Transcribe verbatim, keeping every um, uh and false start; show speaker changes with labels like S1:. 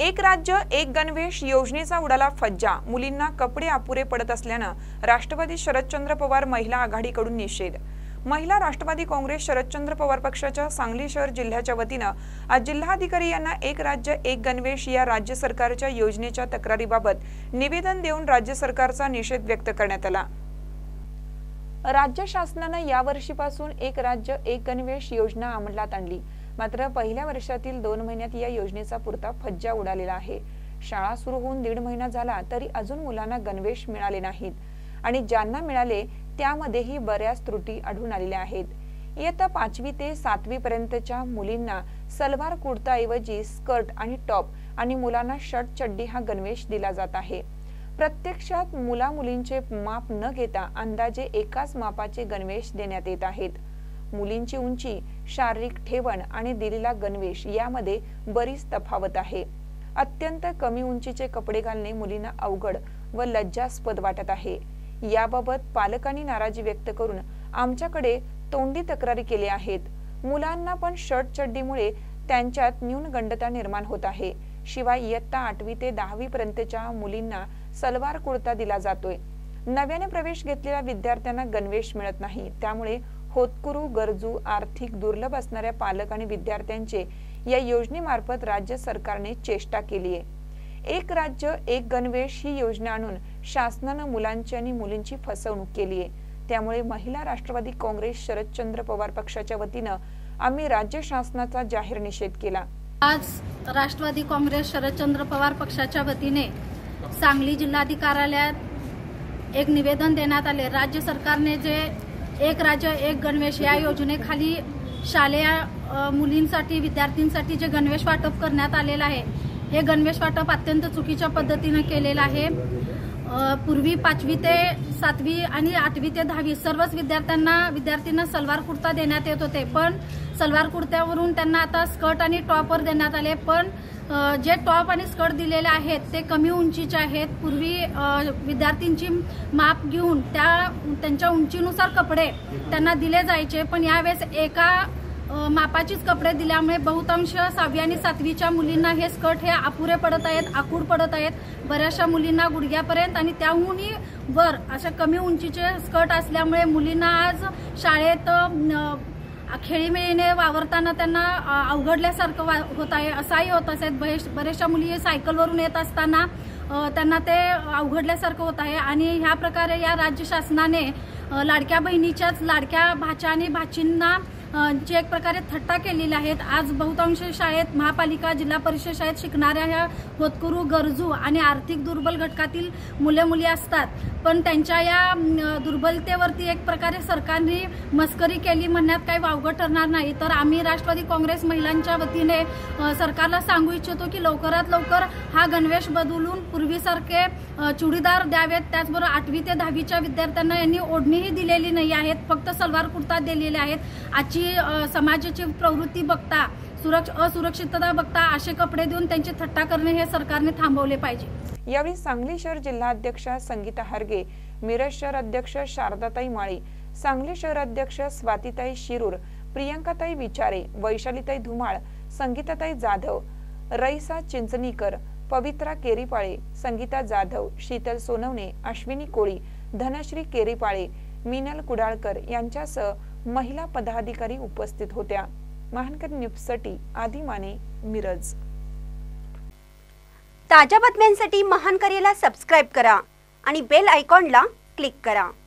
S1: एक राज्य एक गणवेश योजनेचा उडाला फज्जा। मुलींना कपडे अपुरे पडत असल्यानं राष्ट्रवादी शरदचंद्र पवार महिला आघाडीकडून निषेध। महिला राष्ट्रवादी काँग्रेस शरदचंद्र पवार पक्षाच्या सांगली शहर जिल्ह्याच्या वतीनं आज जिल्हाधिकारी यांना एक राज्य एक गणवेश या राज्य सरकारच्या योजनेच्या तक्रारीबाबत निवेदन देऊन राज्य सरकारचा निषेध व्यक्त करण्यात आला। राज्य शासनाने यावर्षीपासून एक राज्य एक गणवेश योजना अंमलात आणली, मात्र पहिल्या वर्षातील दोन महिन्यात या योजनेचा पुरता फज्जा उडालेला आहे। शाळा सुरू होऊन दीड महिना झाला तरी अजून मुलांना गणवेश मिळाले नाहीत आणि ज्यांना मिळाले त्यामध्येही बऱ्याच त्रुटी आढळून आलेल्या आहेत। इयत्ता पाचवी ते सातवी पर्यंतच्या मुलींना सलवार कुर्ता ऐवजी स्कर्ट आणि टॉप आणि मुलांना शर्ट चड्डी हा गणवेश दिला जात आहे। प्रत्यक्षात मुला मुलींचे माप न घेता अंदाजे एकाच मापाचे गणवेश देण्यात येत आहेत। मुलींची उंची, शारीरिक ठेवण आणि दिलेला गणवेश यामध्ये बरीच तफावत आहे। अत्यंत कमी उंचीचे कपडे घालणे मुलींना अवघड व लज्जास्पद वाटत आहे। याबाबत पालकांनी नाराजी व्यक्त करून आमच्याकडे तोंडी तक्रारी केल्या आहेत। मुलांना पण शर्ट चड्डीमुळे त्यांच्यात न्यूनगंडता निर्माण होत आहे। शिवाय इयत्ता आठवी ते दहावी पर्यंतच्या मुलींना सलवार कुर्ता दिला जातोय। नव्याने प्रवेश घेतलेल्या विद्यार्थ्यांना गणवेश मिळत नाही, त्यामुळे होतकरू, गरजू, आर्थिक दुर्लभ असणाऱ्या पालक आणि विद्यार्थ्यांचे या योजनेमार्फत राज्य सरकारने चेष्टा केली आहे। एक राज्य एक गणवेश ही योजना आणून शासनाने मुलांची आणि मुलींची फसवणूक केली आहे। त्यामुळे महिला राष्ट्रवादी काँग्रेस शरदचंद्र पवार पक्षाच्या वतीनं आम्ही राज्य शासनाचा जाहीर निषेध केला।
S2: आज राष्ट्रवादी काँग्रेस शरदचंद्र पवार पक्षाच्या वतीने सांगली जिल्हाधिकाऱ्यालयात एक निवेदन देण्यात आले। राज्य सरकारने जे एक राज्य एक गणवेश या योजनेखाली शालेय मुलींसाठी विद्यार्थ्यांसाठी जे गणवेश वाटप करण्यात आलेलं आहे, हे गणवेश वाटप अत्यंत चुकीच्या पद्धतीने केलेलं आहे। पूर्वी पाचवी ते सातवी आणि आठवी ते दहावी सर्वच विद्यार्थ्यांना विद्यार्थ्यांना सलवार कुर्ता देण्यात येत होते, पण सलवार कुर्त्यावरून त्यांना आता स्कर्ट आणि टॉपवर देण्यात आले। पण जे टॉप आणि स्कर्ट दिलेले आहेत ते कमी उंचीचे आहेत। पूर्वी विद्यार्थ्यांची माप घेऊन त्या त्यांच्या उंचीनुसार कपडे त्यांना दिले जायचे, पण यावेळेस एका मापाचीच कपडे दिल्यामुळे बहुतांश सहावी आणि सातवीच्या मुलींना हे स्कर्ट हे अपुरे पडत आहेत, आखूड पडत आहेत। बऱ्याचशा मुलींना गुडघ्यापर्यंत आणि त्याहूनही वर अशा कमी उंचीचे स्कर्ट असल्यामुळे मुलींना आज शाळेत खेळीमेळीने वावरताना त्यांना अवघडल्यासारखं होत आहे, असाही होत असेल। बऱ्याचशा मुली सायकलवरून येत असताना त्यांना ते अवघडल्यासारखं होत आहे आणि ह्या प्रकारे या राज्य शासनाने लाडक्या बहिणीच्याच लाडक्या भाच्या आणि भाचींना जे एक प्रकारे थट्टा केलेला आहेत। आज बहुतांश शाळेत महापालिका जिल्हा परिषद शाळेत शिकणाऱ्या ह्या होतकरू, गरजू आणि आर्थिक दुर्बल घटकातील मुले मुली असतात, पण त्यांच्या या दुर्बलतेवरती एक प्रकारे सरकारने मस्करी केली म्हणण्यात काही वावगं ठरणार नाही। तर आम्ही राष्ट्रवादी काँग्रेस महिलांच्या वतीने सरकारला सांगू इच्छितो की लवकरात लवकर हा गणवेश बदलून पूर्वीसारखे चुडीदार द्यावेत। त्याचबरोबर आठवी ते दहावीच्या विद्यार्थ्यांना यांनी ओढणीही दिलेली नाही आहेत, फक्त सलवार कुर्ता दिलेले आहेत। आजची समाजाची प्रवृत्ती बघता, असुरक्षितता बघता असे कपडे देऊन त्यांची थट्टा करणे हे सरकारने थांबवले पाहिजे।
S1: यावेळी सांगली शहर जिल्हाध्यक्ष संगीता हरगे, मिरज शहर अध्यक्ष शारदाताई माळी, सांगली शहर अध्यक्ष स्वातीताई शिरूर, प्रियंकाताई विचारे, वैशालीताई धुमाळ, संगीताताई जाधव, रईसा चिंचनीकर, पवित्रा केरीपाळे, संगीता जाधव, शीतल सोनवणे, अश्विनी कोळी, धनश्री केरीपाळे, मीनल कुडाळकर यांच्यासह महिला पदाधिकारी उपस्थित होत्या। महानकर न्यूजसाठी आदी माने, मिरज।
S3: ताज्या बातम्यांसाठी महानकरेला सबस्क्राइब करा आणि बेल आयकॉनला क्लिक करा।